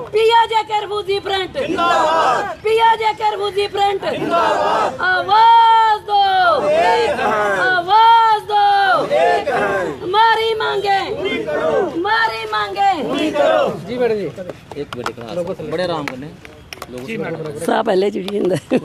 पिया जाकर Fuji front, पिया जाकर फूजी फ्रंट, आवाज दो, आवाज दो, हमारी मांगे, हमारी मांगे। जी मैडम जी, एक मिनट बड़े आराम करने साहब पहले जुड़िए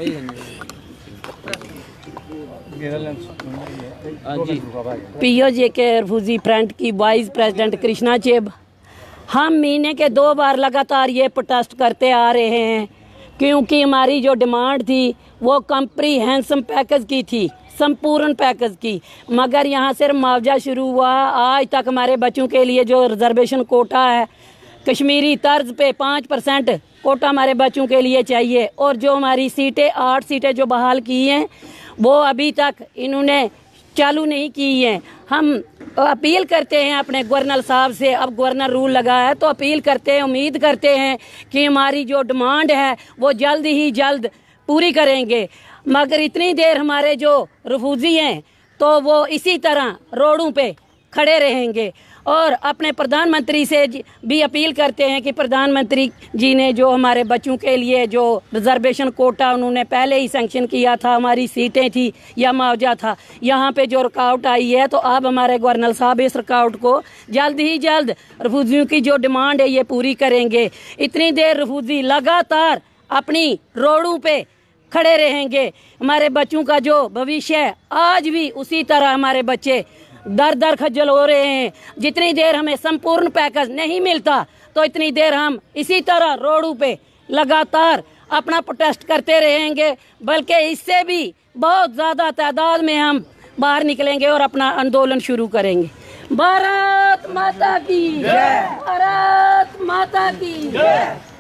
पीओ जे के फूजी फ्रंट की वाइस प्रेसिडेंट कृष्णा चेब। हम महीने के 2 बार लगातार ये प्रोटेस्ट करते आ रहे हैं क्योंकि हमारी जो डिमांड थी वो कम्प्रीहेंसिव पैकेज की थी, संपूर्ण पैकेज की, मगर यहाँ सिर्फ मुआवजा शुरू हुआ। आज तक हमारे बच्चों के लिए जो रिजर्वेशन कोटा है कश्मीरी तर्ज पे 5% कोटा हमारे बच्चों के लिए चाहिए, और जो हमारी सीटें 8 सीटें जो बहाल की हैं वो अभी तक इन्होंने चालू नहीं की हैं। हम अपील करते हैं अपने गवर्नर साहब से, अब गवर्नर रूल लगा है तो अपील करते हैं, उम्मीद करते हैं कि हमारी जो डिमांड है वो जल्द ही जल्द पूरी करेंगे। मगर इतनी देर हमारे जो रिफ्यूजी हैं तो वो इसी तरह रोडों पे खड़े रहेंगे। और अपने प्रधानमंत्री से भी अपील करते हैं कि प्रधानमंत्री जी ने जो हमारे बच्चों के लिए जो रिजर्वेशन कोटा उन्होंने पहले ही सैंक्शन किया था, हमारी सीटें थी या मुआवजा था, यहाँ पे जो रुकावट आई है तो अब हमारे गवर्नर साहब इस रुकावट को जल्द ही जल्द रिफ्यूजियों की जो डिमांड है ये पूरी करेंगे। इतनी देर रिफ्यूजी लगातार अपनी रोडों पे खड़े रहेंगे। हमारे बच्चों का जो भविष्य है आज भी उसी तरह हमारे बच्चे दर दर खज्जल हो रहे हैं। जितनी देर हमें संपूर्ण पैकेज नहीं मिलता तो इतनी देर हम इसी तरह रोडों पे लगातार अपना प्रोटेस्ट करते रहेंगे, बल्कि इससे भी बहुत ज़्यादा तादाद में हम बाहर निकलेंगे और अपना आंदोलन शुरू करेंगे। भारत माता की जय, भारत माता की जय।